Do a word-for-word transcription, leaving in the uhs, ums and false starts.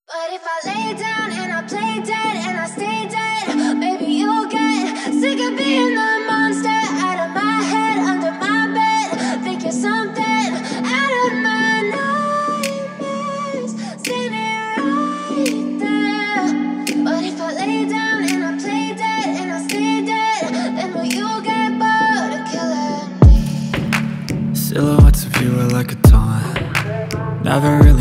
But if I lay down and I play dead and I stay dead, maybe you'll get sick of being the monster out of my head, under my bed. Think you're something out of my nightmares, standing right there. But if I lay down and I play dead and I stay dead, then will you get bored of killing me? Silhouettes of you are like a taunt. Never really